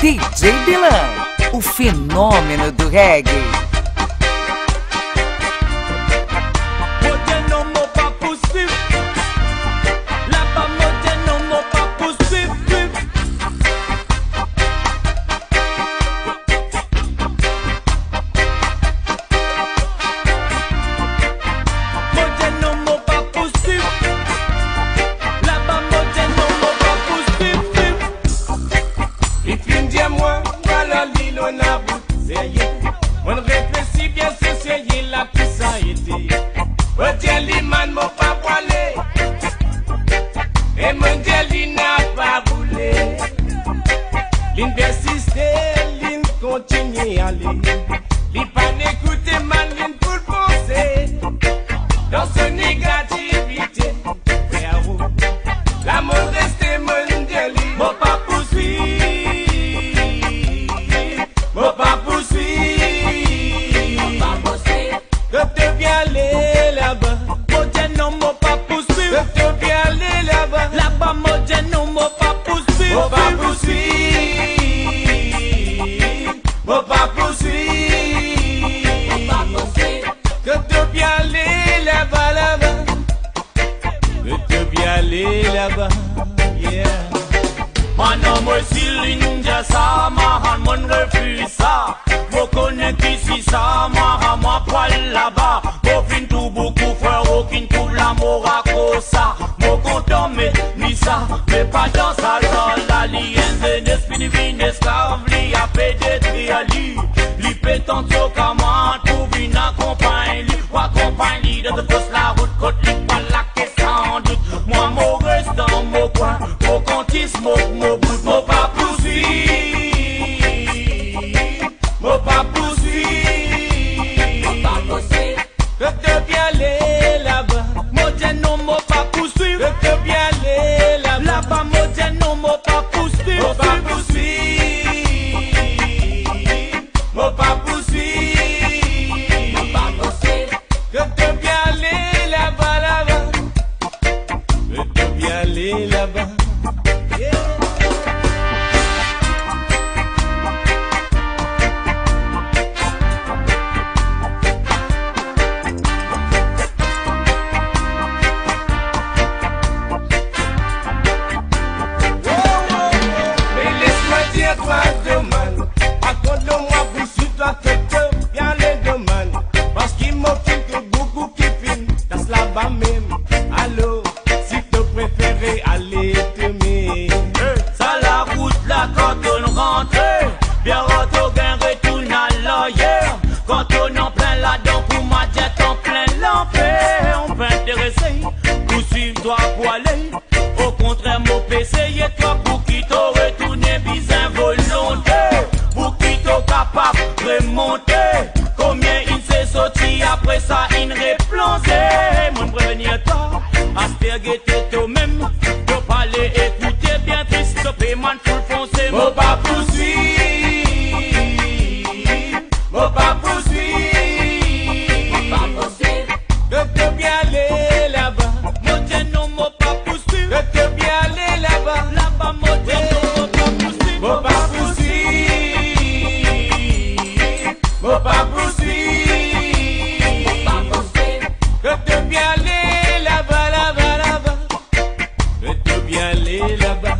DJ Dylan, o fenômeno do reggae. On réfléchit bien sur ce là qui ça a été. On dit l'imam m'a pas voilé et mon Dieu n'a pas voulu. L'in persisté, l'in continue à aller. L'in pas n'écouter mal, l'in pour penser dans son négativité. La mode reste mon Dieu, m'a pas poursuivi. Là-bas, yeah. Mon homme si l'india ça, ma mon refuse ça. Vous connaissez qui si ça, ma poil là-bas. Vous fin tout beaucoup frère, aucun trouve l'amour à cause ça. Mon content mais ni ça, mais pas dans sa zone. La lienne d'esprit divine esclave, li a fait des triali. Li pétant au comment, trouve une accompagne, li ou accompagne, de cause la route, côte li pas la question doute. Moi, mon reste dans mon coin, mon comptis, mon bout, mon pas poursuivre, mon pas poursuivre, que te bien aller là-bas, mon Dieu non, mon pas poursuivre, que te bien aller là-bas, mon Dieu non, mon pas poursuivre, mon pas poursuivre, mon pas poursuivre, que te bien aller là-bas, là-bas. Aller là-bas, yeah. Mais laisse-moi dire toi demande, accorde-moi pour suivre toi que te bien les demandes, parce qu'il m'occupe que beaucoup qui filment, dans là-bas même, allô. Aller t'aimer. Ça la route là quand on rentre, bien rentre au gain retourne à l'ailleurs. Quand on en plein là-dedans pour ma diète en plein l'enfer. On peut intéresser, pour suivre toi pour aller. Au contraire mon PC et toi pour qui t'au retourner bizarre volonté. Pour qui t'au capable de remonter. Combien il s'est sorti après ça il replongé. Mon prévenir toi, asperger toi-même. Écoutez bien triste, paiement full foncé. Mon pas poursuivre, mon pas poursuivre, que te bien aller là-bas. Mon Dieu non, mon pas poursuivre, que te bien aller là-bas. Là-bas, mon Dieu non, mon pas poursuivre, mon pas poursuivre, mon pas poursuivre, que te bien aller là-bas, là-bas, là-bas. Que te bien aller là-bas.